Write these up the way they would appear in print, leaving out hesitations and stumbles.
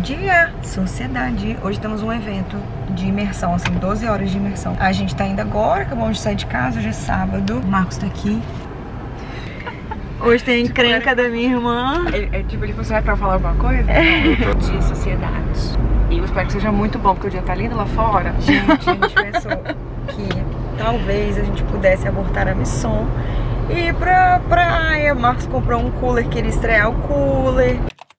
dia, sociedade. Hoje temos um evento de imersão, assim, 12 horas de imersão. A gente tá indo agora, acabamos de sair de casa, hoje é sábado. O Marcos tá aqui. Hoje tem a encrenca da minha irmã. Tipo, ele falou, pra falar alguma coisa? De sociedade. E eu espero que seja muito bom, porque o dia tá lindo lá fora. Gente, a gente pensou que talvez a gente pudesse abortar a missão e ir pra praia. O Marcos comprou um cooler, queria estrear o cooler.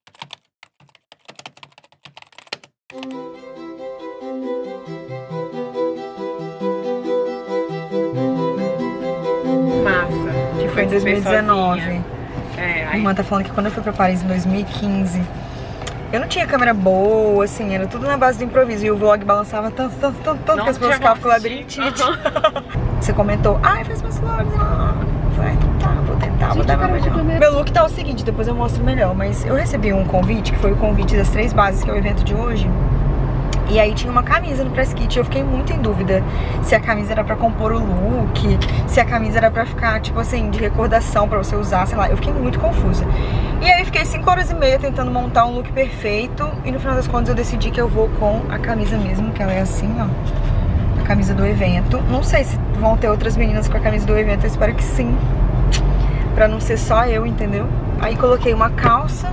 Massa. Foi em 2019. É, A irmã tá falando que quando eu fui pra Paris em 2015, eu não tinha câmera boa, assim, era tudo na base do improviso. E o vlog balançava tanto que as pessoas ficavam com labirintite. Você comentou, ai, faz mais vlogs. Eu falei, tá, vou tentar, vou dar meu melhor. Meu look tá o seguinte, depois eu mostro melhor. Mas eu recebi um convite, que foi o convite das 3 bases, que é o evento de hoje. E aí tinha uma camisa no press kit. Eu fiquei muito em dúvida se a camisa era pra compor o look, se a camisa era pra ficar, tipo assim, de recordação pra você usar, sei lá. Eu fiquei muito confusa. E aí fiquei 5 horas e meia tentando montar um look perfeito. E no final das contas eu decidi que eu vou com a camisa mesmo, que ela é assim, ó. A camisa do evento. Não sei se vão ter outras meninas com a camisa do evento, eu espero que sim. Pra não ser só eu, entendeu? Aí coloquei uma calça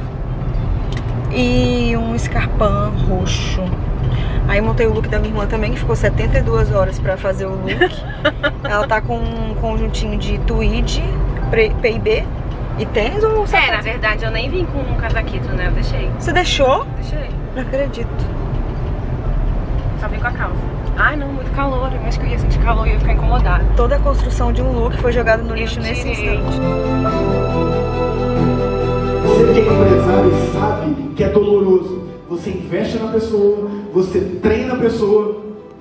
e um escarpão roxo. Aí montei o look da minha irmã também, que ficou 72 horas pra fazer o look. Ela tá com um conjuntinho de tweed, P&B e tênis ou sapato? na verdade eu nem vim com um casaquito, né? Eu deixei. Você deixou? Deixei. Não acredito. Só vim com a calça. Ai, não, muito calor. Eu acho que eu ia sentir calor e ia ficar incomodada. Toda a construção de um look foi jogada no lixo nesse instante. Você que é empresário sabe que é doloroso. Você investe na pessoa, você treina a pessoa,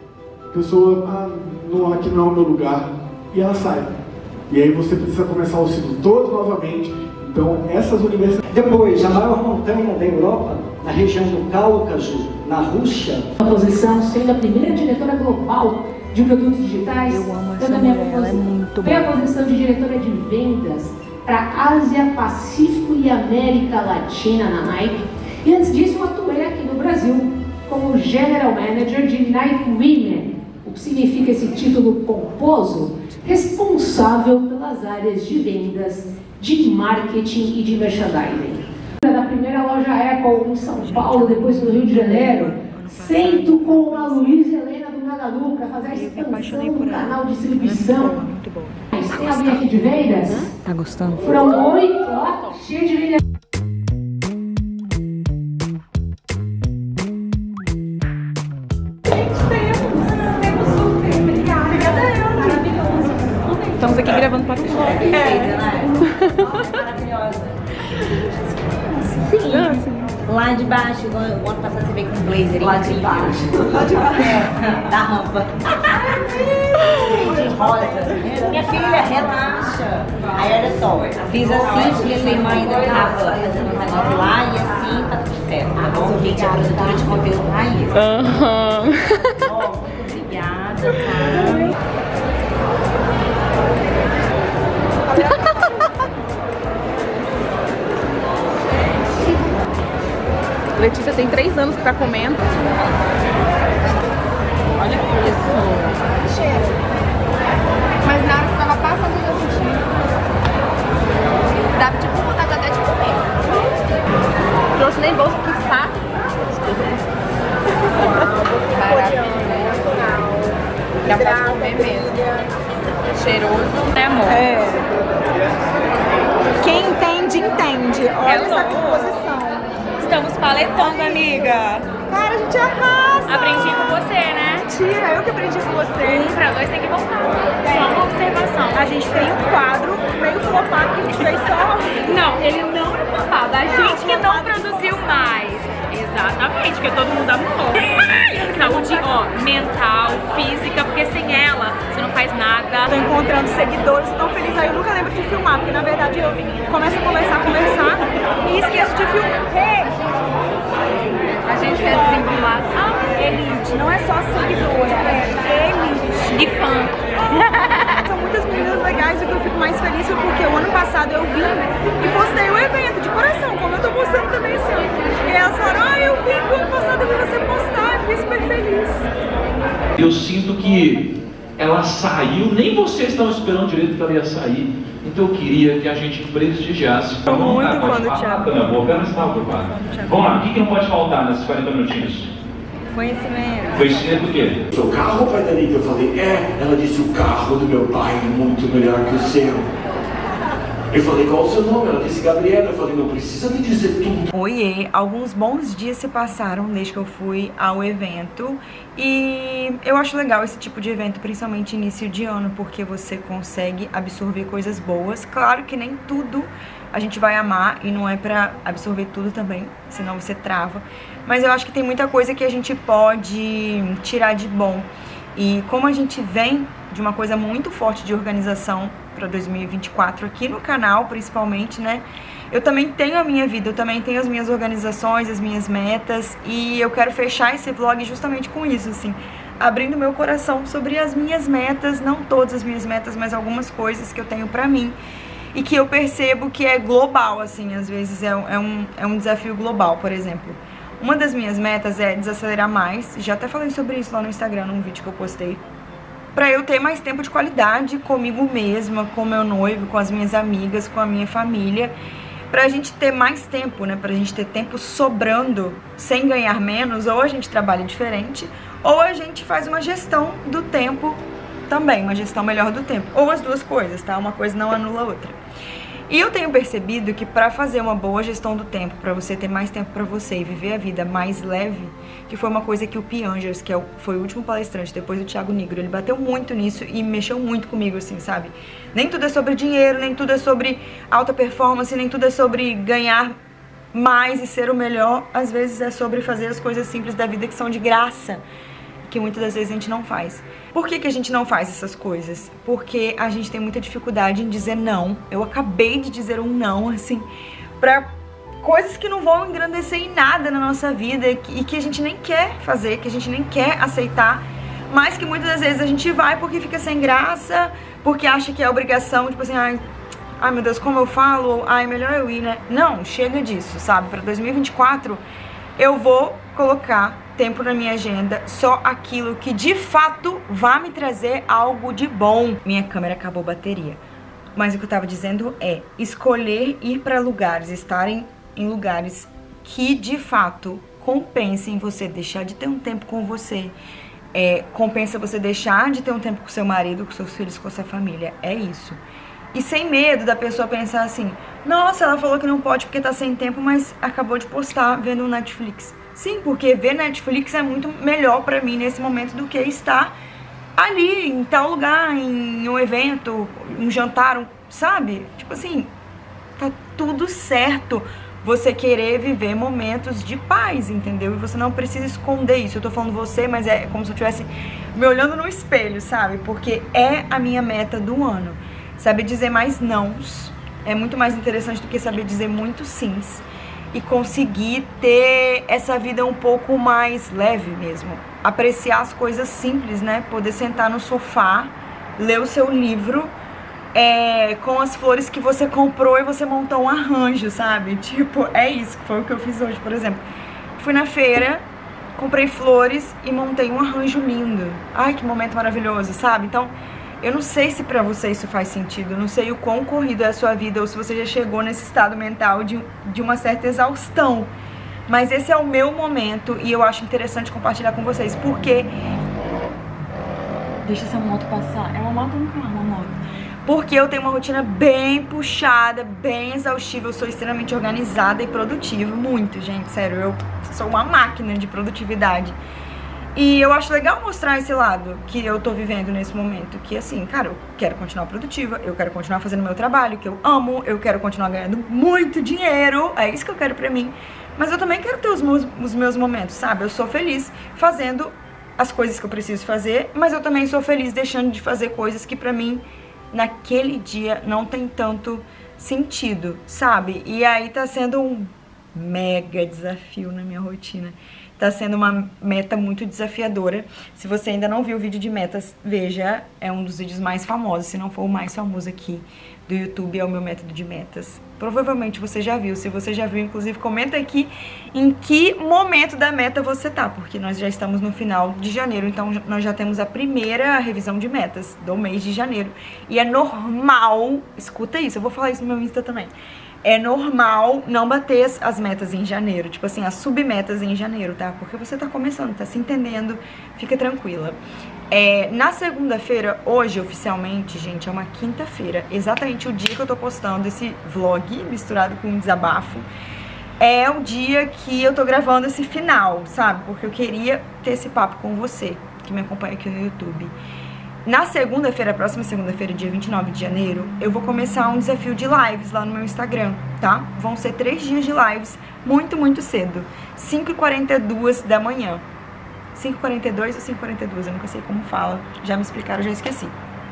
não, aqui não é o meu lugar, e ela sai. E aí você precisa começar o ciclo todo novamente. Então essas universidades... Depois, a maior montanha da Europa, na região do Cáucaso, na Rússia. A posição sendo a primeira diretora global de produtos digitais. Eu amo essa mulher, ela é muito boa. Foi a posição de diretora de vendas para Ásia, Pacífico e América Latina na Nike. E antes disso, eu atuei aqui no Brasil como General Manager de Nike Women, o que significa esse título pomposo, responsável pelas áreas de vendas, de marketing e de merchandising. Da primeira loja Apple em São Paulo, depois no Rio de Janeiro, sento com a Luísa Helena do Magalu para fazer a expansão do canal de distribuição. Tem alguém aqui de vendas? Tá gostando? Foram 8, ó, cheio de vendas. Estamos aqui gravando para o vlog. Maravilhosa. Sim. Lá de baixo, o ano passado você veio com um blazer. Lá de baixo. Lá de baixo. Da rampa. De rosa. Minha filha, relaxa. Aí olha só, fiz assim porque sua irmã ainda estava fazendo um negócio lá e assim tá tudo certo. Tá bom, gente? A produtora de conteúdo raiz. Muito obrigada, tá? Letícia tem 3 anos que tá comendo. Olha isso. Cheiro. Mas na hora que tava passando eu já senti. Dava tipo vontade até de comer. Trouxe nem bolsa que saco. Maravilhoso. Dá pra comer mesmo. Cheiroso, né, amor? É. Quem entende, entende. Olha essa composição. Estamos paletando, amiga. Cara, a gente arrasa. Aprendi com você, né? Mentira, eu que aprendi com você. 1 pra 2 tem que voltar. Só uma observação. A gente tem um quadro meio flopado que a gente fez só. Não, ele não é flopado. A gente que não produziu mais. Exatamente, porque todo mundo amou. Saúde, ó, mental, física, porque sem ela você não faz nada. Tô encontrando seguidores tão felizes aí, eu nunca lembro de filmar, porque na verdade eu começo a conversar e esqueço de filmar. Hey! A gente quer desembolar. Elite, não é só seguidora, é elite. E fã. São muitas meninas legais, o que eu fico mais feliz foi porque o ano passado eu vim e postei o evento de coração, como eu tô postando também assim. E elas falaram, eu vim com Eu sinto que ela saiu, nem vocês estavam esperando direito que ela ia sair. Então eu queria que a gente prestigiasse. Muito quando o Thiago. Vamos lá, o que não pode faltar nesses 40 minutinhos? Conhecimento. Conhecimento do quê? O seu carro, pai da Anitta? Eu falei, ela disse, o carro do meu pai é muito melhor que o seu. Eu falei, qual o seu nome? Ela disse, Gabriela. Eu falei, não precisa me dizer tudo. Oiê, alguns bons dias se passaram desde que eu fui ao evento. E eu acho legal esse tipo de evento, principalmente início de ano, porque você consegue absorver coisas boas. Claro que nem tudo a gente vai amar e não é pra absorver tudo também, senão você trava. Mas eu acho que tem muita coisa que a gente pode tirar de bom. E como a gente vem de uma coisa muito forte de organização para 2024 aqui no canal, principalmente, né? Eu também tenho a minha vida, eu também tenho as minhas organizações, as minhas metas, e eu quero fechar esse vlog justamente com isso, assim, abrindo meu coração sobre as minhas metas, não todas as minhas metas, mas algumas coisas que eu tenho pra mim e que eu percebo que é global, assim, às vezes é um desafio global. Por exemplo, uma das minhas metas é desacelerar mais, já até falei sobre isso lá no Instagram, num vídeo que eu postei, pra eu ter mais tempo de qualidade comigo mesma, com meu noivo, com as minhas amigas, com a minha família, pra gente ter mais tempo, né, pra gente ter tempo sobrando sem ganhar menos. Ou a gente trabalha diferente, ou a gente faz uma gestão do tempo também, uma gestão melhor do tempo, ou as duas coisas, tá? Uma coisa não anula a outra. E eu tenho percebido que pra fazer uma boa gestão do tempo, pra você ter mais tempo pra você e viver a vida mais leve, que foi uma coisa que o Piangers, que foi o último palestrante, depois do Thiago Nigro, ele bateu muito nisso e mexeu muito comigo, assim, sabe? Nem tudo é sobre dinheiro, nem tudo é sobre alta performance, nem tudo é sobre ganhar mais e ser o melhor. Às vezes é sobre fazer as coisas simples da vida que são de graça, que muitas das vezes a gente não faz. Por que a gente não faz essas coisas? Porque a gente tem muita dificuldade em dizer não. Eu acabei de dizer um não, assim, pra coisas que não vão engrandecer em nada na nossa vida e que a gente nem quer fazer, que a gente nem quer aceitar, mas que muitas das vezes a gente vai porque fica sem graça, porque acha que é obrigação, tipo assim, ai meu Deus, como eu falo, ai, melhor eu ir, né? Não, chega disso, sabe? Pra 2024 eu vou colocar tempo na minha agenda, só aquilo que de fato vai me trazer algo de bom. Minha câmera acabou a bateria, mas o que eu tava dizendo é escolher ir pra lugares, estarem em lugares que de fato compensem você deixar de ter um tempo com você, compensa você deixar de ter um tempo com seu marido, com seus filhos, com sua família. É isso. E sem medo da pessoa pensar assim, nossa, ela falou que não pode porque tá sem tempo, mas acabou de postar vendo um Netflix. Sim, porque ver Netflix é muito melhor pra mim nesse momento do que estar ali, em tal lugar, em um evento, um jantar, sabe? Tipo assim, tá tudo certo você querer viver momentos de paz, entendeu? E você não precisa esconder isso. Eu tô falando você, mas é como se eu estivesse me olhando no espelho, sabe? Porque é a minha meta do ano. Saber dizer mais nãos é muito mais interessante do que saber dizer muito sims. E conseguir ter essa vida um pouco mais leve mesmo. Apreciar as coisas simples, né? Poder sentar no sofá, ler o seu livro, com as flores que você comprou e você montou um arranjo, sabe? Tipo, é isso que foi o que eu fiz hoje, por exemplo. Fui na feira, comprei flores e montei um arranjo lindo. Ai, que momento maravilhoso, sabe? Então, eu não sei se pra você isso faz sentido, eu não sei o quão corrido é a sua vida ou se você já chegou nesse estado mental de uma certa exaustão. Mas esse é o meu momento e eu acho interessante compartilhar com vocês, porque... Deixa essa moto passar. É uma moto ou não é uma moto? Porque eu tenho uma rotina bem puxada, bem exaustiva, eu sou extremamente organizada e produtiva, muito, gente, sério, eu sou uma máquina de produtividade. E eu acho legal mostrar esse lado que eu tô vivendo nesse momento, que assim, cara, eu quero continuar produtiva, eu quero continuar fazendo meu trabalho, que eu amo, eu quero continuar ganhando muito dinheiro, é isso que eu quero pra mim, mas eu também quero ter os meus momentos, sabe? Eu sou feliz fazendo as coisas que eu preciso fazer, mas eu também sou feliz deixando de fazer coisas que pra mim, naquele dia, não tem tanto sentido, sabe? E aí tá sendo um mega desafio na minha rotina. Tá sendo uma meta muito desafiadora. Se você ainda não viu o vídeo de metas, veja, é um dos vídeos mais famosos, se não for o mais famoso aqui do YouTube é o meu método de metas. Provavelmente você já viu. Se você já viu, inclusive, comenta aqui em que momento da meta você tá, porque nós já estamos no final de janeiro, então nós já temos a primeira revisão de metas do mês de janeiro. E é normal, escuta isso, eu vou falar isso no meu Insta também. É normal não bater as metas em janeiro, tipo assim, as submetas em janeiro, tá? Porque você tá começando, tá se entendendo, fica tranquila. Na segunda-feira, hoje oficialmente, gente, é uma quinta-feira, exatamente o dia que eu tô postando esse vlog misturado com um desabafo, é o dia que eu tô gravando esse final, sabe? Porque eu queria ter esse papo com você, que me acompanha aqui no YouTube. Na segunda-feira, próxima segunda-feira, dia 29 de janeiro, eu vou começar um desafio de lives lá no meu Instagram, tá? Vão ser 3 dias de lives, muito, muito cedo, 5h42 da manhã. 5h42 ou 5h42, eu nunca sei como fala, já me explicaram, já esqueci.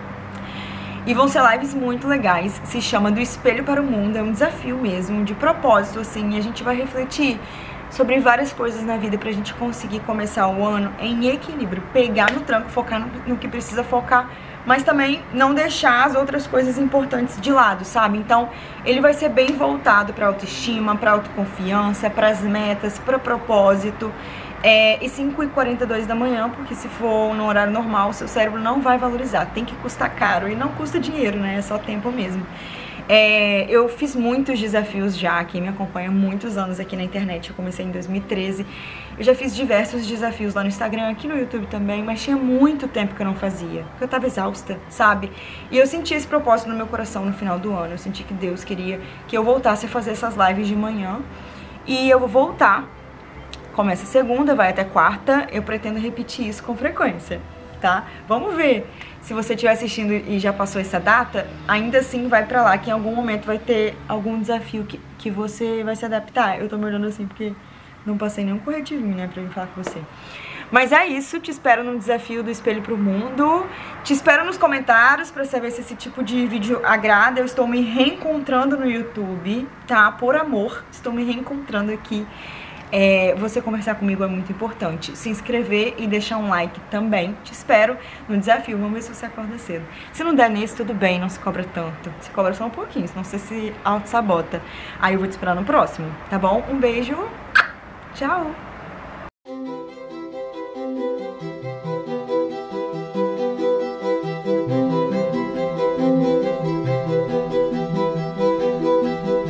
E vão ser lives muito legais, se chama Do Espelho para o Mundo, é um desafio mesmo, de propósito, assim, e a gente vai refletir sobre várias coisas na vida pra gente conseguir começar o ano em equilíbrio, pegar no tranco, focar no que precisa focar, mas também não deixar as outras coisas importantes de lado, sabe? Então, ele vai ser bem voltado pra autoestima, pra autoconfiança, pras metas, pra propósito. E 5h42 da manhã, porque se for no horário normal, seu cérebro não vai valorizar, tem que custar caro, e não custa dinheiro, né? É só tempo mesmo. Eu fiz muitos desafios já, quem me acompanha há muitos anos aqui na internet, eu comecei em 2013, eu já fiz diversos desafios lá no Instagram, aqui no YouTube também, mas tinha muito tempo que eu não fazia, porque eu tava exausta, sabe? E eu senti esse propósito no meu coração no final do ano, eu senti que Deus queria que eu voltasse a fazer essas lives de manhã, e eu vou voltar, começa segunda, vai até quarta, eu pretendo repetir isso com frequência, tá? Vamos ver. Se você estiver assistindo e já passou essa data, ainda assim vai pra lá, que em algum momento vai ter algum desafio que você vai se adaptar. Eu tô me olhando assim porque não passei nenhum corretivinho, né, pra vir falar com você. Mas é isso, te espero no desafio do Espelho pro Mundo. Te espero nos comentários pra saber se esse tipo de vídeo agrada. Eu estou me reencontrando no YouTube, tá? Por amor, estou me reencontrando aqui. Você conversar comigo é muito importante. Se inscrever e deixar um like também. Te espero no desafio. Vamos ver se você acorda cedo. Se não der nesse, tudo bem, não se cobra tanto. Se cobra só um pouquinho, senão você se auto-sabota. Aí eu vou te esperar no próximo, tá bom? Um beijo. Tchau!